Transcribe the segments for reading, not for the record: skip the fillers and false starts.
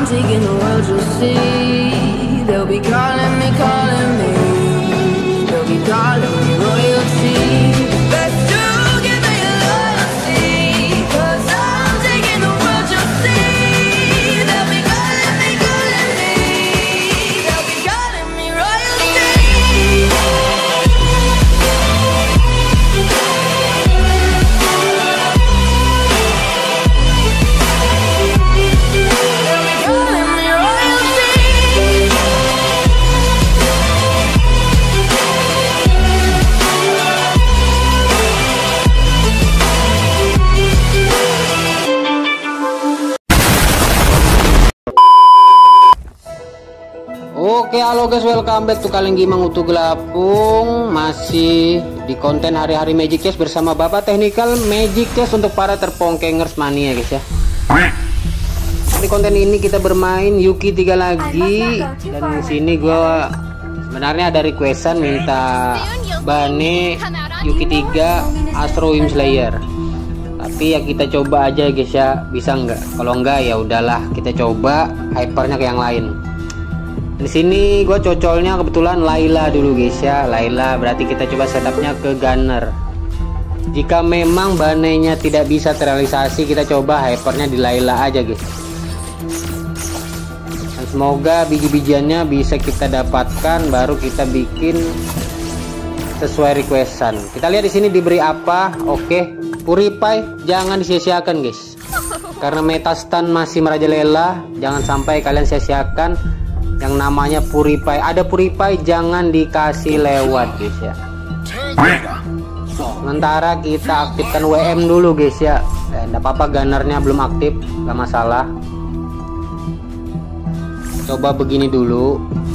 taking the world, you'll see. They'll be calling me, calling me. They'll be calling me royalty. Let's do give me loyalty, 'cause I'm taking the world, you'll see. They'll be calling me, calling me. They'll be calling me royalty. Oke, halo guys, welcome back to Kaleng Gimang Utuh Gelapung. Masih di konten hari-hari Magic Chess bersama Bapak Technical Magic Chess untuk para terpongkengers mania guys ya. Di konten ini kita bermain Yuki 3 lagi. Dan di sini gua sebenarnya ada requestan minta Bane Yuki 3 Astro Wim Slayer. Tapi ya kita coba aja guys ya, bisa nggak? Kalau nggak ya udahlah, kita coba hypernya ke yang lain. Di sini gue cocolnya kebetulan Layla dulu guys ya. Layla berarti kita coba setupnya ke Gunner. Jika memang banenya tidak bisa terrealisasi, kita coba hypernya di Layla aja guys. Dan semoga biji-bijiannya bisa kita dapatkan, baru kita bikin sesuai requestan. Kita lihat di sini diberi apa. Oke, Purify jangan disia-siakan guys. Karena meta stun masih merajalela, jangan sampai kalian sia-siakan yang namanya Purify. Ada Purify jangan dikasih lewat guys ya. Sementara kita aktifkan WM dulu guys ya. Enggak apa-apa, gunnernya belum aktif, nggak masalah. Coba begini dulu.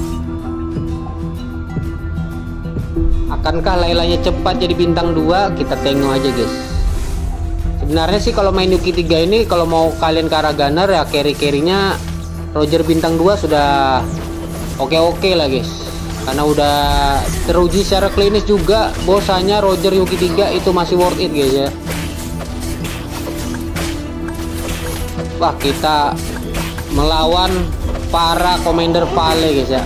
Akankah Lailanya cepat jadi bintang 2? Kita tengok aja guys. Sebenarnya sih kalau main Yuki 3 ini, kalau mau kalian ke arah gunner ya, carry-carrynya Roger bintang 2 sudah oke lah guys, karena udah teruji secara klinis juga bahwasanya Roger Yuki 3 itu masih worth it guys ya. Wah, kita melawan para commander Vale guys ya.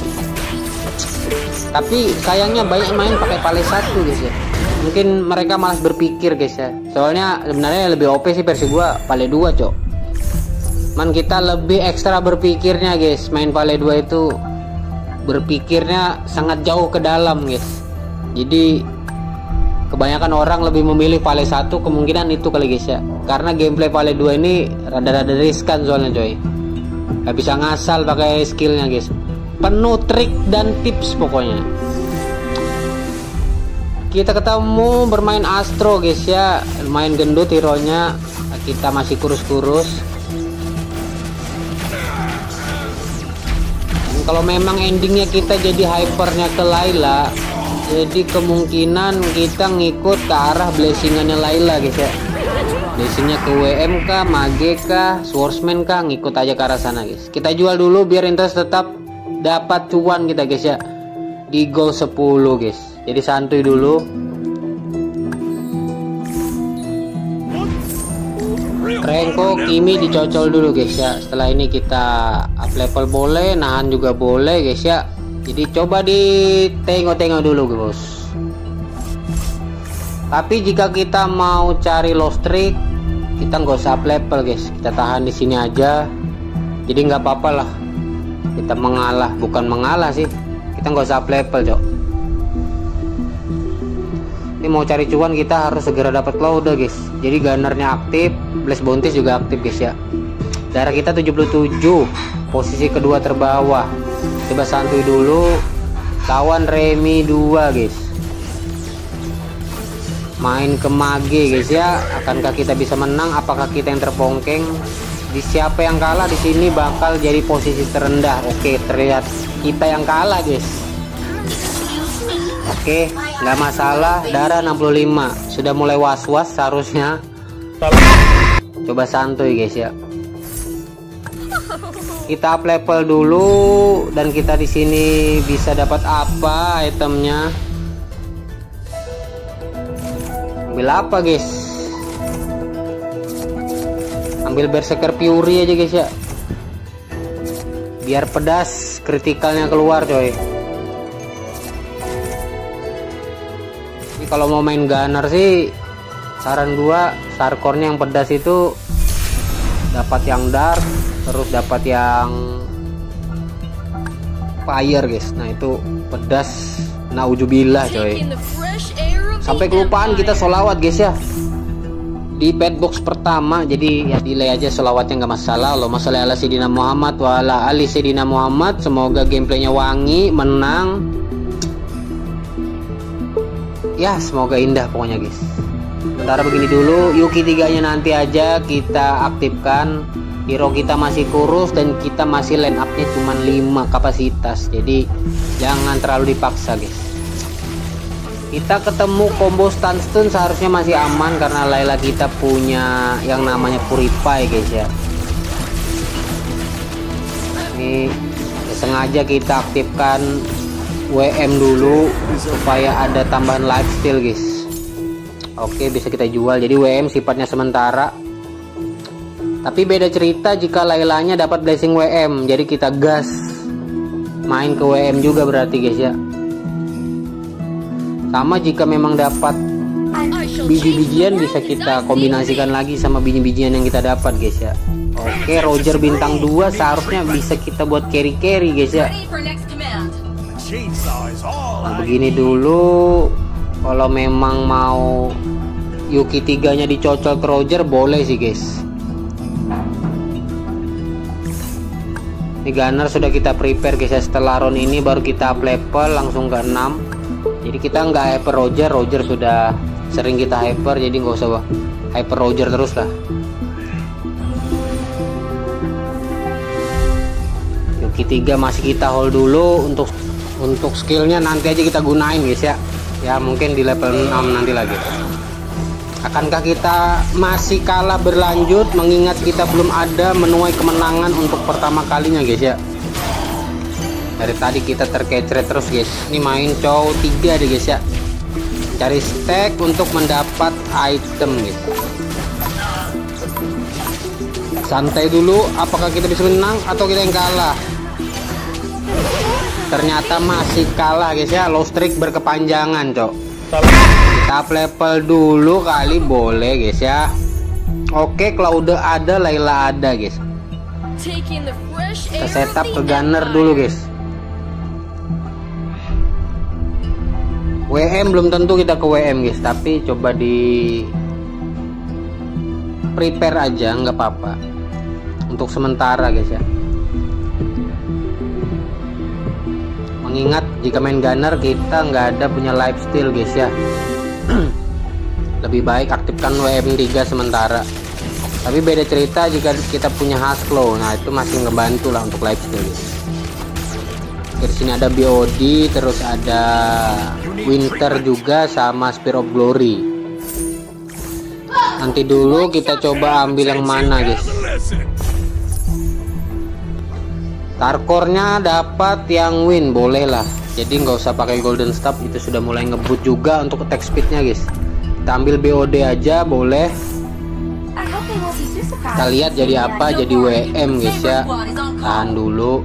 Tapi sayangnya banyak main pakai Vale 1 guys ya. Mungkin mereka malas berpikir guys ya. Soalnya sebenarnya lebih OP sih versi gua Vale 2 cok. Man, kita lebih ekstra berpikirnya guys. Main Vale 2 itu berpikirnya sangat jauh ke dalam guys. Jadi kebanyakan orang lebih memilih Vale 1, kemungkinan itu kali guys ya. Karena gameplay Vale 2 ini rada-rada riskan soalnya coy. Gak bisa ngasal pakai skillnya guys. Penuh trik dan tips pokoknya. Kita ketemu bermain Astro guys ya. Lumayan gendut hero-nya. Kita masih kurus-kurus. Kalau memang endingnya kita jadi hypernya ke Layla, jadi kemungkinan kita ngikut ke arah blessingannya Layla guys ya. Blessingnya ke WM kah, Mage kah, Swordsman kah, ngikut aja ke arah sana guys. Kita jual dulu biar interest tetap dapat cuan kita guys ya. Di goal 10 guys. Jadi santuy dulu. Renko, Kimi dicocol dulu guys ya. Setelah ini kita up level boleh, nahan juga boleh guys ya. Jadi coba ditengok-tengok dulu bos. Tapi jika kita mau cari low streak, kita nggak usah up level guys. Kita tahan di sini aja. Jadi nggak apa-apa lah. Kita mengalah, bukan mengalah sih. Kita nggak usah up level cok. Ini mau cari cuan kita harus segera dapat cloud guys. Jadi gunnernya aktif, Blast Bounty juga aktif guys ya. Darah kita 77, posisi kedua terbawah. Coba santuy dulu. Lawan Remy 2 guys. Main ke Mage guys ya. Akankah kita bisa menang? Apakah kita yang terpongkeng? Di siapa yang kalah di sini bakal jadi posisi terendah. Oke, terlihat kita yang kalah guys. Oke, nggak masalah. Darah 65, sudah mulai was-was seharusnya. Coba santuy guys ya. Kita up level dulu dan kita di sini bisa dapat apa itemnya? Ambil apa guys? Ambil Berserker Fury aja guys ya. biar pedas kritikalnya keluar coy. Ini kalau mau main gunner sih saran gua starcore-nya yang pedas itu dapat yang dark terus dapat yang fire guys. Nah itu pedas naujubillah coy. Sampai kelupaan kita sholawat guys ya di pet box pertama, jadi ya delay aja sholawatnya nggak masalah. Allahumma sholli ala sayyidina Muhammad wa ala ali sayyidina Muhammad. Semoga gameplaynya wangi, menang ya, semoga indah pokoknya guys. Sementara begini dulu, Yuki 3 nya nanti aja kita aktifkan. Hero kita masih kurus dan kita masih line up nya cuma 5 kapasitas, jadi jangan terlalu dipaksa guys. Kita ketemu combo stun seharusnya masih aman karena Layla kita punya yang namanya Purify guys ya. Ini sengaja kita aktifkan WM dulu supaya ada tambahan lifesteal guys. Oke, bisa kita jual. Jadi WM sifatnya sementara. Tapi beda cerita jika Laylanya dapat blessing WM. Jadi kita gas main ke WM juga berarti guys ya. Sama jika memang dapat biji-bijian bisa kita kombinasikan lagi sama biji-bijian yang kita dapat guys ya. Oke, Roger bintang 2 seharusnya bisa kita buat carry guys ya. Nah, begini dulu, kalau memang mau Yuki 3 nya dicocol ke Roger boleh sih guys. Ini gunner sudah kita prepare guys ya. Setelah round ini baru kita up level langsung ke 6. Jadi kita nggak hyper Roger sudah sering kita hyper, jadi nggak usah hyper Roger terus lah. Yuki 3 masih kita hold dulu, untuk skillnya nanti aja kita gunain guys ya. Ya mungkin di level 6 nanti lagi. Akankah kita masih kalah berlanjut, mengingat kita belum ada menuai kemenangan untuk pertama kalinya guys ya. Dari tadi kita terkecret terus guys. Ini main cow 3 deh guys ya. Cari stack untuk mendapat item guys. Santai dulu, apakah kita bisa menang atau kita yang kalah? Ternyata masih kalah guys ya. Low streak berkepanjangan cok. Kita up level dulu kali boleh guys ya. Oke, kalau udah ada Layla ada guys. Kita setup ke gunner dulu guys. WM belum tentu kita ke WM guys, tapi coba di prepare aja nggak apa-apa untuk sementara guys ya. Mengingat jika main gunner kita nggak ada punya lifesteal guys ya. Lebih baik aktifkan WM 3 sementara. Tapi beda cerita jika kita punya Haslo, nah itu masih ngebantu lah untuk lifesteal guys. Dari sini ada BOD, terus ada Winter juga sama Spear of Glory. Nanti dulu kita coba ambil yang mana guys. Starcore-nya dapat yang win boleh lah. Jadi nggak usah pakai golden staff, itu sudah mulai ngebut juga untuk attack speednya guys. Kita ambil BOD aja boleh. Kita lihat jadi apa, jadi WM guys ya. Tahan dulu.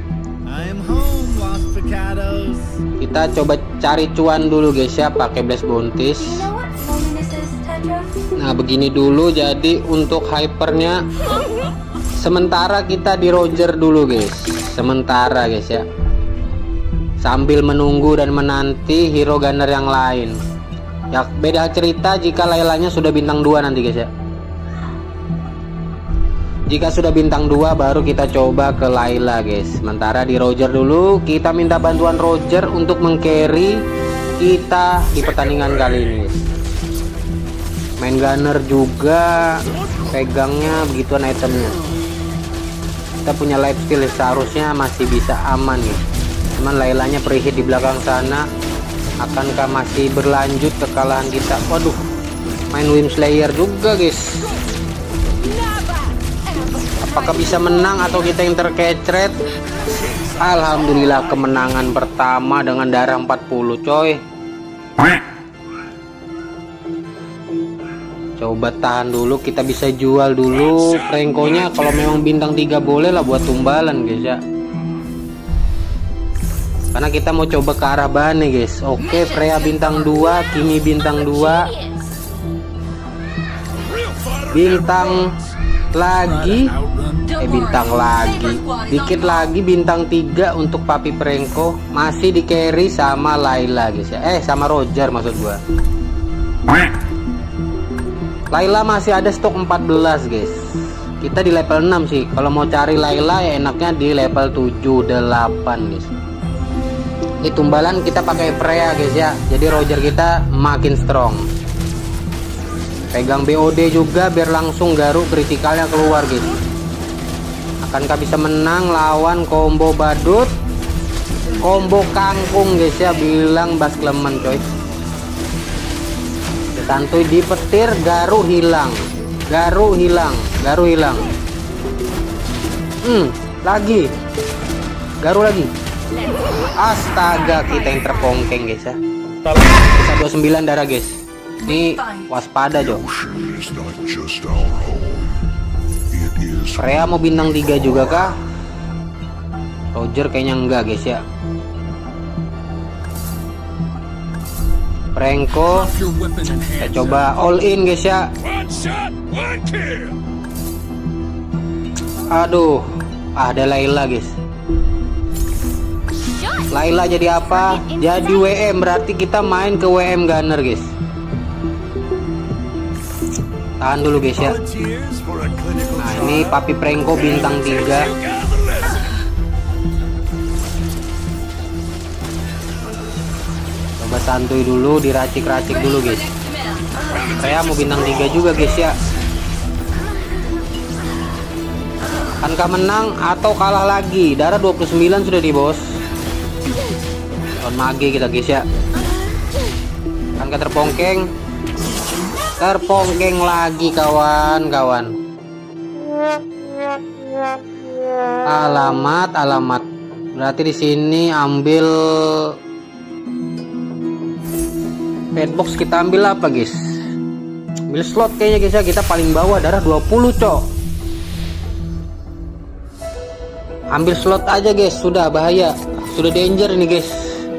Kita coba cari cuan dulu guys ya, pakai blast bounties. Nah begini dulu, jadi untuk hypernya sementara kita di Roger dulu guys, sementara guys ya, sambil menunggu dan menanti hero gunner yang lain ya. Beda cerita jika Laylanya sudah bintang 2 nanti guys ya. Jika sudah bintang 2 baru kita coba ke Layla guys. Sementara di Roger dulu, kita minta bantuan Roger untuk mengcarry kita di pertandingan kali ini guys. Main gunner juga, pegangnya begituan itemnya. Kita punya lifesteal seharusnya masih bisa aman nih. Cuman Laylanya preheat di belakang sana. Akankah masih berlanjut kekalahan kita? Waduh, main Wim Slayer juga guys. Apakah bisa menang atau kita yang terkecret? Alhamdulillah kemenangan pertama dengan darah 40 coy. Coba tahan dulu, kita bisa jual dulu Franco-nya. Kalau memang bintang 3 boleh lah buat tumbalan guys ya. karena kita mau coba ke arah Bane guys. Oke, Freya bintang 2, Kimi bintang 2, bintang lagi, bintang lagi, dikit lagi bintang 3 untuk Papi Prengko. Masih di carry sama Layla guys ya, sama Roger maksud gua. Layla masih ada stok 14 guys. Kita di level 6 sih. Kalau mau cari Layla ya enaknya di level 7, 8 guys. Ini tumbalan kita pakai Freya guys ya. Jadi Roger kita makin strong. Pegang BOD juga biar langsung garuk kritikalnya keluar guys. Akankah bisa menang lawan combo badut, combo kangkung guys ya, bilang Bas Klemen coy. Santuy dipetir, garu hilang, garu hilang, garu hilang. Lagi garu lagi. Astaga, kita yang terpongkeng guys ya. Bisa 29 darah guys. Ini waspada Jo. Freya mau bintang 3 juga kah? Roger kayaknya enggak guys ya. Prengko kita coba all in guys ya. Aduh, ada Layla guys. Layla jadi apa? Jadi WM, berarti kita main ke WM Gunner guys. Tahan dulu guys ya. Nah ini Papi Prengko bintang 3. Coba santuy dulu, diracik-racik dulu guys. Saya mau bintang 3 juga guys ya. Akankah menang atau kalah lagi? Darah 29 sudah di bos. Mage kita guys ya. Akankah terpongkeng? Terpongkeng lagi kawan-kawan. Alamat. Berarti di sini ambil padbox, kita ambil apa guys? Ambil slot kayaknya guys ya. Kita paling bawah darah 20 cok. Ambil slot aja guys, sudah bahaya, sudah danger ini guys.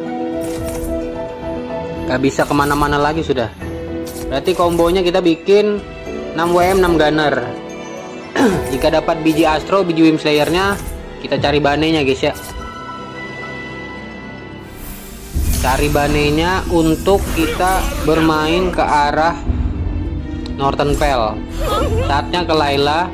Gak bisa kemana-mana lagi sudah. Berarti kombonya kita bikin 6 WM 6 Gunner. Jika dapat biji Astro, biji Wim Slayer-nya, kita cari Bane-nya guys ya. Cari Bane-nya untuk kita bermain ke arah Northern Pel. Saatnya ke Layla.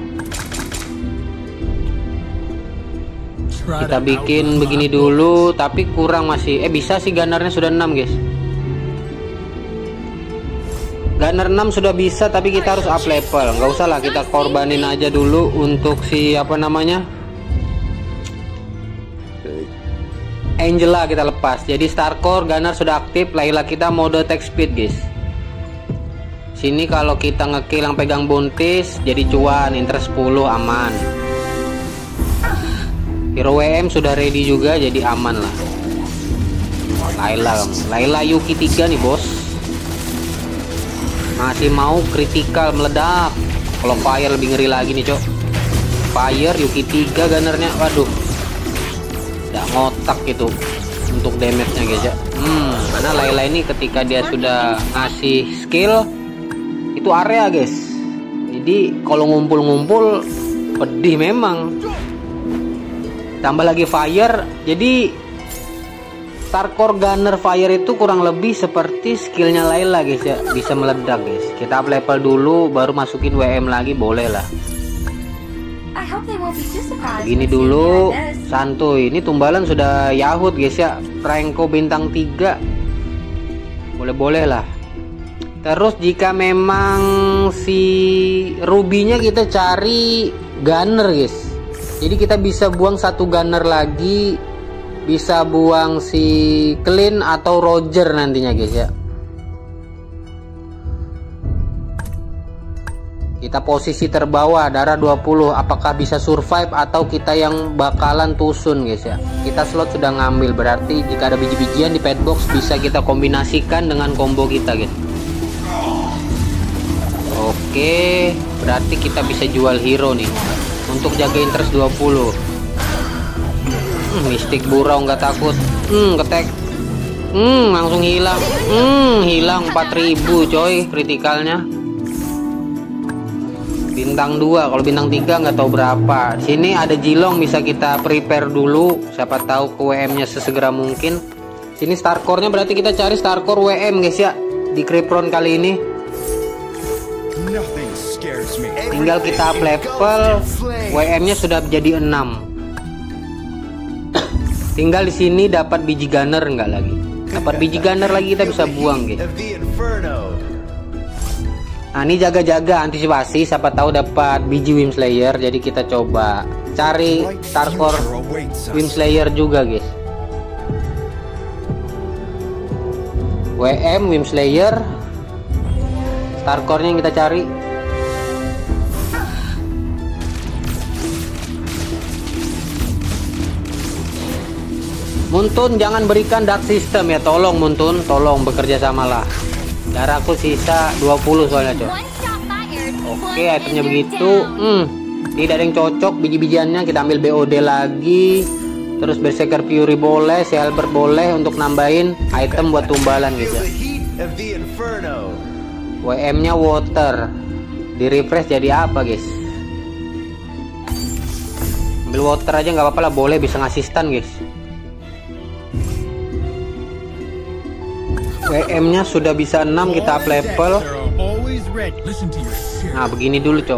Kita bikin begini dulu, tapi kurang masih. Bisa sih Gunner-nya sudah 6 guys. Gunner 6 sudah bisa, tapi kita harus up level. Nggak usah lah, kita korbanin aja dulu untuk si apa namanya, Angela kita lepas. Jadi Starcore Gunner sudah aktif. Layla kita mode attack speed guys. Sini kalau kita ngekill yang pegang buntis jadi cuan, interest 10 aman. Hero WM sudah ready juga, jadi aman lah. Layla Yuki 3 nih bos. Masih mau critical meledak. Kalau fire lebih ngeri lagi nih cok. Fire Yuki 3 Gunnernya, waduh, udah ngotak gitu untuk damage nya guys ya. Karena Layla ini ketika dia sudah ngasih skill itu area guys, jadi kalau ngumpul-ngumpul pedih memang. Tambah lagi fire, jadi Starcore Gunner Fire itu kurang lebih seperti skillnya Layla guys ya, bisa meledak guys. Kita up level dulu baru masukin WM lagi, boleh lah. Gini dulu santuy. Ini tumbalan sudah Yahut guys ya. Prengko bintang 3, boleh-boleh lah. Terus jika memang si rubinya kita cari Gunner guys, jadi kita bisa buang 1 Gunner lagi, bisa buang si Clean atau Roger nantinya guys ya. Kita posisi terbawah darah 20, apakah bisa survive atau kita yang bakalan tusun guys ya. Kita slot sudah ngambil, berarti jika ada biji-bijian di padbox bisa kita kombinasikan dengan combo kita guys. Oke, berarti kita bisa jual hero nih untuk jaga interest 20. Mistik burau nggak takut. Ketek. Langsung hilang. Hilang 4000 coy kritikalnya. Bintang 2, kalau bintang 3 nggak tahu berapa. Sini ada Jilong, bisa kita prepare dulu. Siapa tahu ke WM-nya sesegera mungkin. Sini star core-nya berarti kita cari star core WM guys ya. Di Krypton kali ini. Tinggal kita up level. WM-nya sudah jadi 6. Tinggal di sini dapat biji gunner nggak lagi. Dapat biji gunner lagi kita bisa buang guys. Nah ini jaga-jaga antisipasi, siapa tahu dapat biji Wymslayer. Jadi kita coba cari star core Wymslayer juga guys. WM Wymslayer, star core-nya yang kita cari. Muntun jangan berikan dark system ya, tolong Muntun, tolong bekerja samalah. Darahku sisa 20 soalnya coy. Oke, itemnya begitu. Tidak ada yang cocok biji-bijiannya. Kita ambil BOD lagi. Terus Berserker Fury boleh, Albert boleh untuk nambahin item buat tumbalan gitu. WM-nya water. Di refresh jadi apa guys? Ambil water aja nggak apa-apa lah, boleh, bisa ngasih stun guys. WM-nya sudah bisa 6, kita up level. Nah begini dulu cok.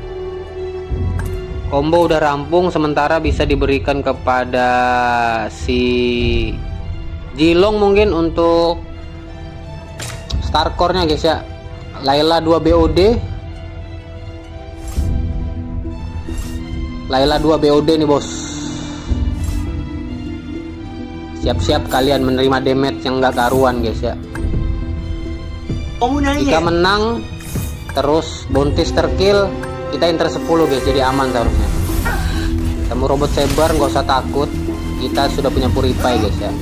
Combo udah rampung, sementara bisa diberikan kepada si Jilong mungkin untuk star core-nya guys ya. Layla 2 BOD. Layla 2 BOD nih bos. Siap-siap kalian menerima damage yang nggak karuan guys ya. Jika menang terus bounty terkill, kita enter 10 guys, jadi aman seharusnya. Ketemu robot saber nggak usah takut, kita sudah punya purify guys ya.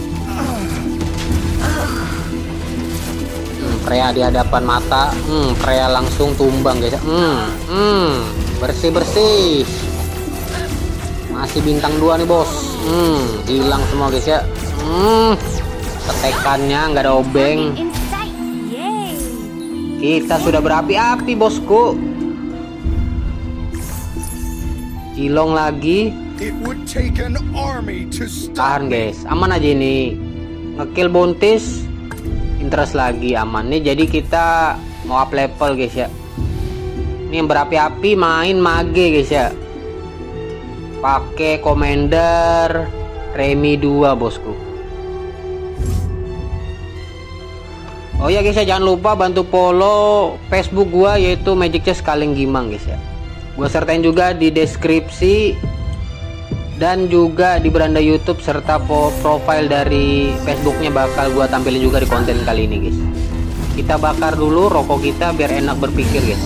Freya di hadapan mata, Freya langsung tumbang guys ya. Bersih-bersih. Masih bintang 2 nih bos. Hilang semua guys ya. Ketekannya nggak ada obeng. Kita sudah berapi-api bosku. Jilong lagi. Tahan guys, aman aja ini. Ngekill bounties, interest lagi aman nih. Jadi kita mau up level guys ya. Ini yang berapi-api main mage guys ya. Pakai Commander Remy 2 bosku. Oh ya guys ya, jangan lupa bantu follow Facebook gua yaitu Magic Chess Kaleng Gimang guys ya. Gua sertain juga di deskripsi dan juga di beranda YouTube, serta profile dari Facebooknya bakal gua tampilin juga di konten kali ini guys. Kita bakar dulu rokok kita biar enak berpikir guys.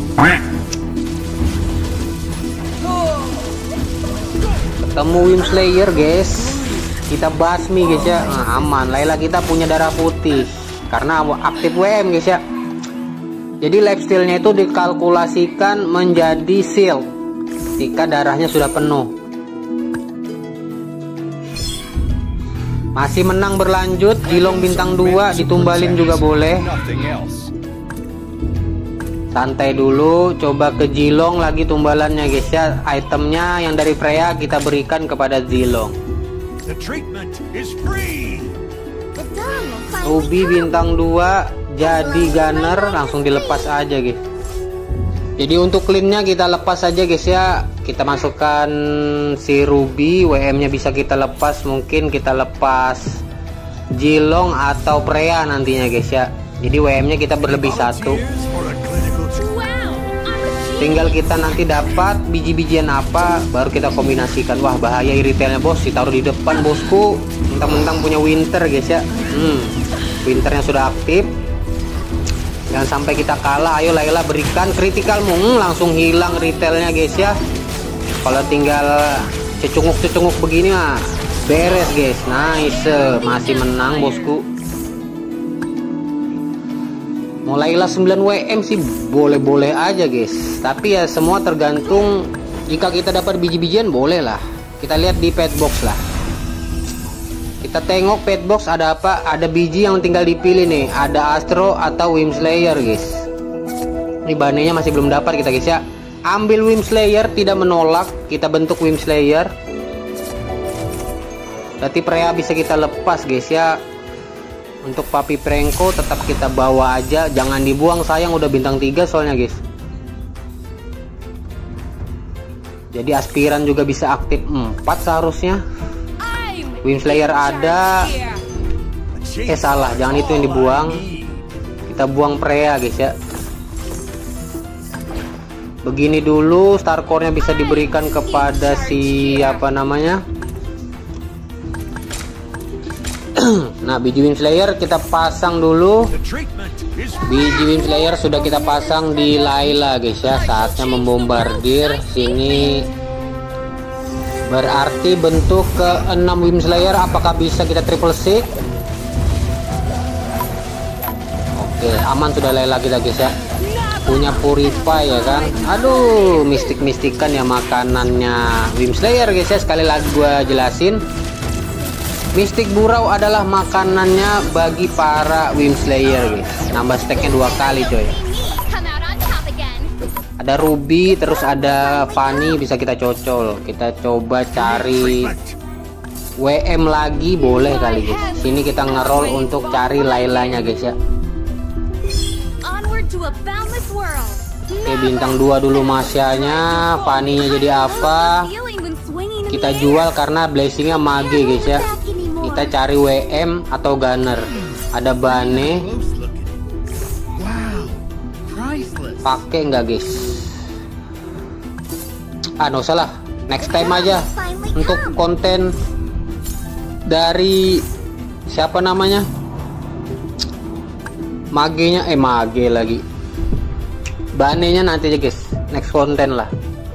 Ketemu Wymslayer guys, kita basmi guys ya. Nah, aman. Layla kita punya darah putih karena aktif WM guys ya. Jadi lifesteal-nya itu dikalkulasikan menjadi shield jika darahnya sudah penuh. Masih menang berlanjut. Jilong bintang 2 ditumbalin juga boleh. Santai dulu, coba ke Jilong lagi tumbalannya guys ya. Itemnya yang dari Freya kita berikan kepada Jilong. Ruby bintang 2 jadi gunner, langsung dilepas aja guys. Jadi untuk cleannya kita lepas aja guys ya. Kita masukkan si Ruby, WM nya bisa kita lepas. Mungkin kita lepas Jilong atau Freya nantinya guys ya. Jadi WM nya kita berlebih 1. Tinggal kita nanti dapat biji-bijian apa baru kita kombinasikan. Wah bahaya retailnya bos, ditaruh di depan bosku. Mentang-mentang punya winter guys ya. Winternya sudah aktif. Jangan sampai kita kalah. Ayo Layla berikan kritikalmu. Langsung hilang retailnya guys ya. Kalau tinggal cecunguk-cecunguk begini mah beres guys. Nice, masih menang bosku. Mulailah 9 WM sih boleh-boleh aja guys. Tapi ya semua tergantung, jika kita dapat biji-bijian boleh lah. Kita lihat di pet box lah. Kita tengok pet box ada apa. Ada biji yang tinggal dipilih nih. Ada Astro atau Wymslayer guys. Ini banenya masih belum dapat kita guys ya. Ambil Wymslayer, tidak menolak. Kita bentuk Wymslayer. Berarti Freya bisa kita lepas guys ya. Untuk Papi Pranko tetap kita bawa aja. Jangan dibuang, sayang udah bintang 3 soalnya guys. Jadi aspiran juga bisa aktif 4 seharusnya. Wymslayer ada. Salah, jangan itu yang dibuang. Kita buang Freya guys ya. Begini dulu, star core-nya bisa diberikan kepada si apa namanya. Nah, biji Wymslayer kita pasang dulu. Biji Wymslayer sudah kita pasang di Layla guys ya. Saatnya membombardir sini. Berarti bentuk ke-6 Wymslayer. Apakah bisa kita triple six? Oke, aman sudah Layla kita guys ya. Punya Purify ya kan. Aduh, mistik-mistikan ya makanannya Wymslayer guys ya. Sekali lagi gua jelasin. Mistik Burau adalah makanannya bagi para Wymslayer guys. Nambah stacknya 2 kali coy. Ada Ruby, terus ada Fanny, bisa kita cocol. Kita coba cari WM lagi, boleh kali guys. Sini kita ngeroll untuk cari Laylanya guys ya. Oke, bintang 2 dulu Masyanya. Fanny-nya jadi apa? Kita jual karena blessingnya mage guys ya. Kita cari WM atau Gunner. Ada Bane. Pakai nggak guys? Nggak usah lah, next time aja. Untuk konten dari siapa namanya, magenya mage lagi, Banenya nanti aja guys, next konten lah.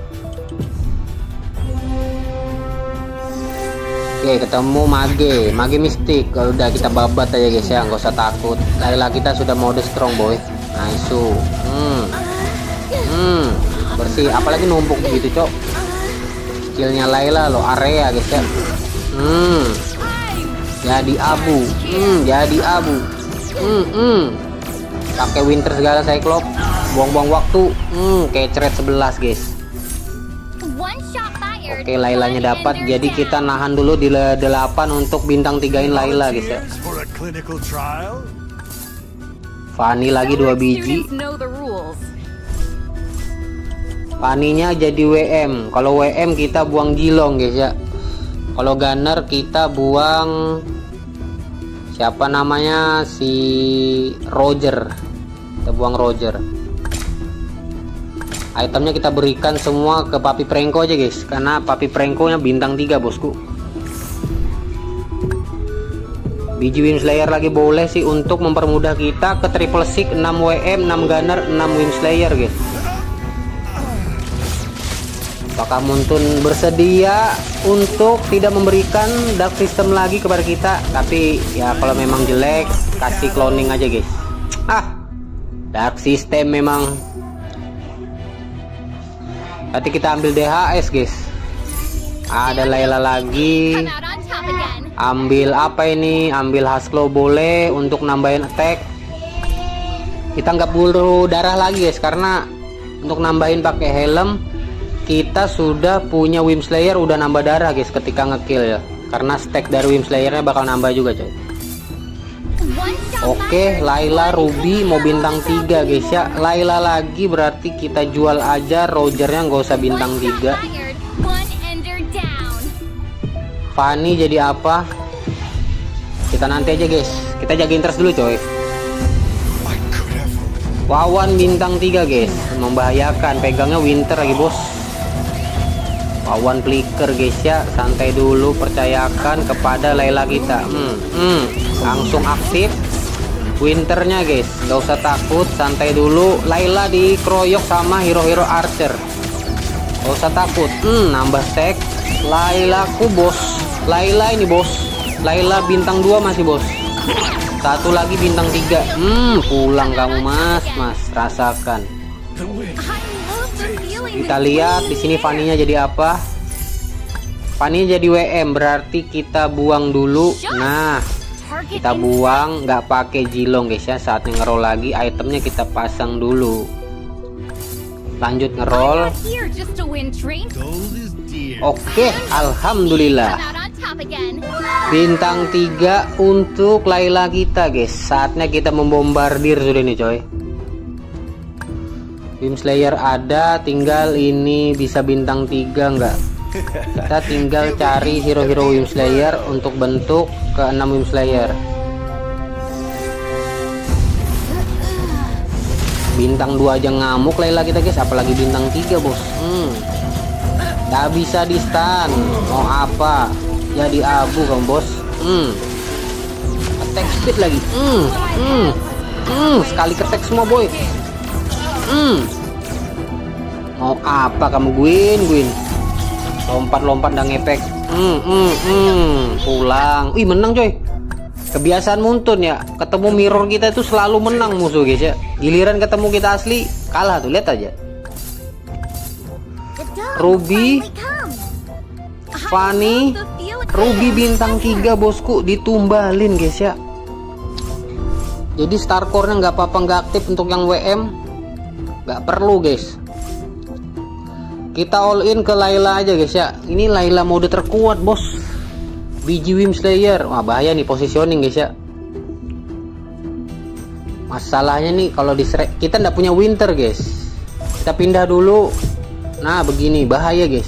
Oke, ketemu mage mistik. Kalau udah kita babat aja guys ya, nggak usah takut. Layla kita sudah mode strong boy. Nice. Bersih, apalagi numpuk begitu cok. Skillnya Layla lo area guys ya. Jadi abu. Jadi abu. Pakai winter segala Cyclops. Buang-buang waktu. Kecret 11 guys. Oke, Laylanya dapat. Jadi kita nahan dulu di 8 untuk bintang 3-in Layla guys ya. Fanny lagi 2 biji. Fanny-nya jadi WM. Kalau WM kita buang Jilong guys ya. Kalau Gunner kita buang siapa namanya, si Roger. Kita buang Roger. Itemnya kita berikan semua ke Papi Pranko aja guys, karena Papi Pranko nya bintang 3 bosku. Biji Wymslayer lagi boleh sih untuk mempermudah kita ke triple six, 6 WM, 6 Gunner, 6 Wymslayer guys. Apakah Muntun bersedia untuk tidak memberikan dark system lagi kepada kita? Tapi ya kalau memang jelek, kasih cloning aja guys. Dark system memang. Nanti kita ambil DHS guys. Ada Layla lagi. Ambil apa ini? Ambil Hasclaw boleh untuk nambahin attack. Kita nggak perlu darah lagi guys, karena untuk nambahin pakai helm kita sudah punya Wymslayer, udah nambah darah guys ketika ngekill ya, karena stack dari Wymslayernya bakal nambah juga coy. Oke, Layla Ruby mau bintang 3 guys ya. Layla lagi berarti kita jual aja Rogernya, nggak usah bintang 3. Fanny jadi apa? Kita nanti aja guys. Kita jagain terus dulu coy. Wawan bintang 3 guys, membahayakan. Pegangnya winter lagi bos. Wawan flicker guys ya, santai dulu, percayakan kepada Layla kita. Langsung aktif winternya guys, nggak usah takut, santai dulu. Layla dikeroyok sama hero-hero archer, nggak usah takut. Nambah stack. Laylaku bos, Layla ini bos. Layla bintang 2 masih bos. Satu lagi bintang 3. Pulang kamu mas, rasakan. Kita lihat di sini Fanny-nya jadi apa. Fanny jadi WM, berarti kita buang dulu. Nah, kita buang, nggak pakai Jilong guys ya. Saatnya ngeroll lagi, itemnya kita pasang dulu. Lanjut ngeroll. Oke, alhamdulillah. Bintang 3 untuk Layla kita guys. Saatnya kita membombardir sudah nih coy. Wim Slayer ada, tinggal ini bisa bintang 3 nggak? Kita tinggal cari hero-hero Wim Slayer untuk bentuk ke 6 Wim Slayer. Bintang 2 aja ngamuk Layla kita guys, apalagi bintang 3 bos. Gak bisa di stun. Mau apa? Jadi abu kamu bos. Attack speed lagi. Sekali ketek semua boy. Mau apa kamu Gwyn? Lompat-lompat dan ngepek. Pulang. Wih, menang coy. Kebiasaan Muntun ya. Ketemu mirror kita itu selalu menang musuh guys ya. Giliran ketemu kita asli kalah tuh, lihat aja. Ruby, Fanny, Ruby bintang 3 bosku ditumbalin guys ya. Jadi star core-nya nggak apa-apa nggak aktif untuk yang WM. Nggak perlu guys. Kita all in ke Layla aja guys ya. Ini Layla mode terkuat bos. Biji Wim Slayer. Wah bahaya nih positioning guys ya. Masalahnya nih kalau di kita nggak punya winter guys. Kita pindah dulu. Nah begini bahaya guys.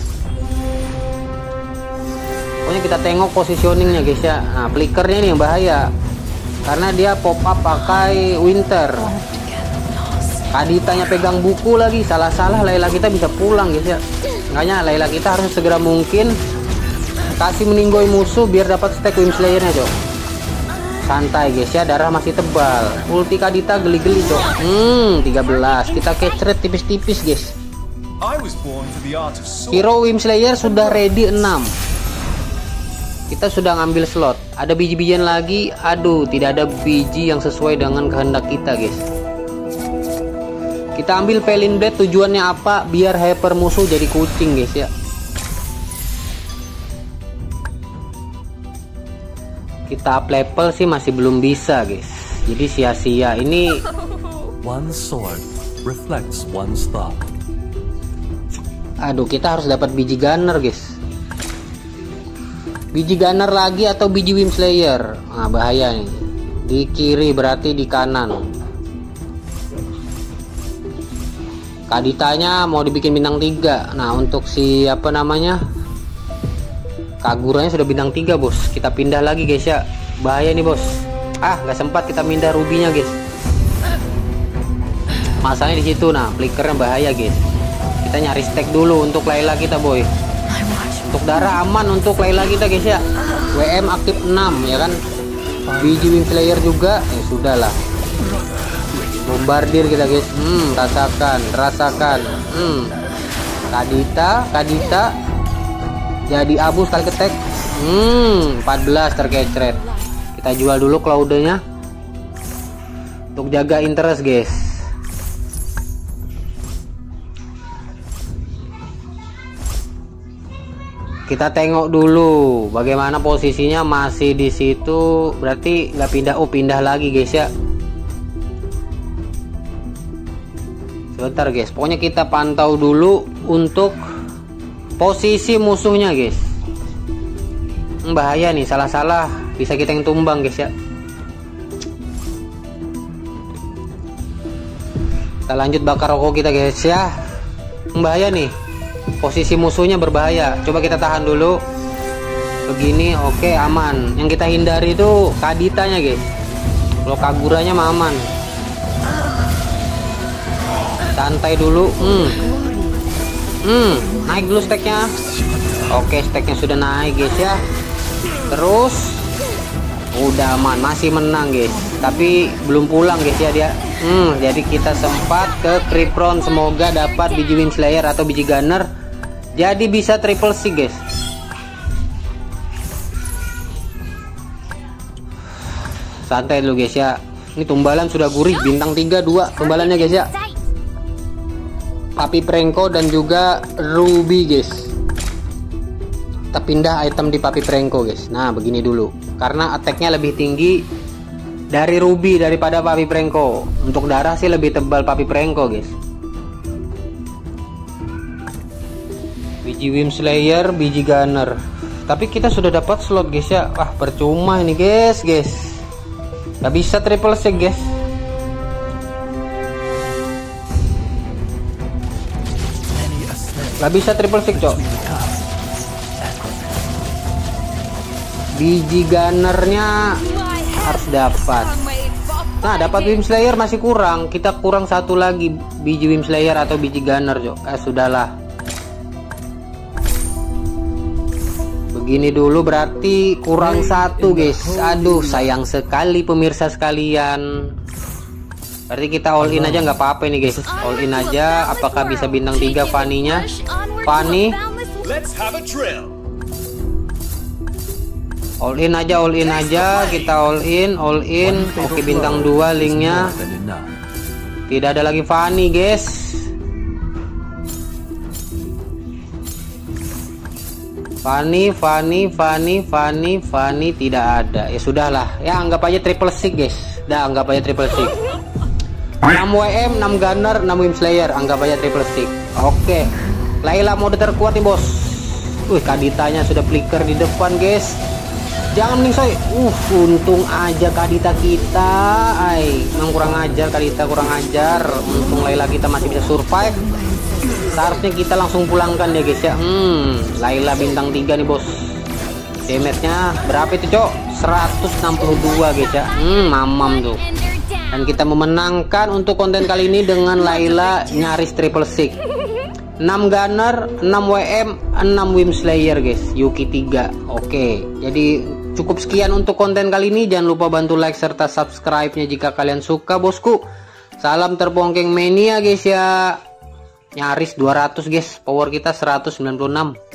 Pokoknya kita tengok positioningnya guys ya. Nah flickernya nih yang bahaya. Karena dia pop up pakai winter. Kaditanya pegang buku lagi, salah-salah Layla kita bisa pulang guys ya. Makanya Layla kita harus segera mungkin kasih meninggoy musuh biar dapat stack Wim Slayer-nya cok. Santai guys ya, darah masih tebal. Ulti Kadita geli-geli cok. 13. Kita kecret tipis-tipis guys. Hero Wim Slayer sudah ready 6. Kita sudah ngambil slot. Ada biji-bijian lagi. Aduh, tidak ada biji yang sesuai dengan kehendak kita guys. Kita ambil Felin Blade, tujuannya apa? Biar hyper musuh jadi kucing guys ya. Kita up level sih masih belum bisa guys. Jadi sia-sia ini. One sword reflects one's thought. Aduh, kita harus dapat biji gunner guys. Biji gunner lagi atau biji Wim Slayer. Nah bahaya nih. Di kiri berarti di kanan. Kaditanya mau dibikin bintang 3. Nah untuk si apa namanya Kaguranya sudah bintang 3 bos. Kita pindah lagi guys ya. Bahaya nih bos. Nggak sempat kita pindah rubinya guys. Masalahnya di situ. Nah flickernya bahaya guys. Kita nyari stack dulu untuk Layla kita boy. Untuk darah aman untuk Layla kita guys ya. WM aktif 6 ya kan. Biji Wim Slayer juga. Ya sudahlah. Bombardir kita guys. Rasakan. Kadita jadi abu sekali ketek. 14 terkecret. Kita jual dulu Cloudnya untuk jaga interest guys. Kita tengok dulu bagaimana posisinya, masih di situ berarti nggak pindah. Pindah lagi guys ya. Sebentar guys, pokoknya kita pantau dulu untuk posisi musuhnya guys. Bahaya nih, salah-salah bisa kita yang tumbang guys ya. Kita lanjut bakar rokok kita guys ya. Bahaya nih, posisi musuhnya berbahaya. Coba kita tahan dulu. Begini, oke aman. Yang kita hindari itu Kaditanya guys. Kalau Kaguranya mah aman. Santai dulu. Naik dulu stacknya. Oke, stacknya sudah naik guys ya. Terus udah aman, masih menang guys. Tapi belum pulang guys ya dia. Jadi kita sempat ke Kripron. Semoga dapat biji Wim Slayer atau biji Gunner. Jadi bisa triple C guys. Santai dulu guys ya. Ini tumbalan sudah gurih, bintang 3 2 tumbalannya guys ya. Api Prengko dan juga Ruby guys. kita pindah item di Papi Prengko guys. Nah begini dulu, karena attacknya lebih tinggi dari Ruby daripada Papi Prengko. Untuk darah sih lebih tebal Papi Prengko guys. Biji Wim Slayer, biji Gunner. Tapi kita sudah dapat slot guys ya. Wah percuma ini guys. Gak bisa triple sig guys. Gak bisa triple sig cok. Biji Gunnernya harus dapat. Nah dapat Wim Slayer masih kurang. Kita kurang satu lagi biji Wim Slayer atau biji Gunner cok. Sudahlah. Begini dulu berarti kurang satu guys. Aduh sayang sekali pemirsa sekalian. Berarti kita all in aja nggak apa-apa ini guys. All in aja. Apakah bisa bintang 3 Fanny-nya? Fanny. All in aja. Kita all in. Oke bintang 2 linknya. Tidak ada lagi Fanny guys. Fanny tidak ada. Ya sudahlah. Ya anggap aja triple sig guys. Anggap aja triple sig. 6 WM, 6 Gunner, 6 Wim Slayer. Anggap aja triple stick. Oke. Layla mode terkuat nih bos. Kaditanya sudah flicker di depan guys. Jangan meningsoy. Untung aja Kadita kita. Memang kurang ajar Kadita, kurang ajar. Untung Layla kita masih bisa survive. Seharusnya kita langsung pulangkan ya guys ya. Layla bintang 3 nih bos. Damage-nya berapa itu cok? 162 guys ya. Mamam tuh. Dan kita memenangkan untuk konten kali ini dengan Layla nyaris triple sig. 6 Gunner, 6 WM, 6 Wim Slayer guys. Yuki 3. Oke. Jadi cukup sekian untuk konten kali ini. Jangan lupa bantu like serta subscribe-nya jika kalian suka bosku. Salam terpongkeng mania guys ya. Nyaris 200 guys. Power kita 196.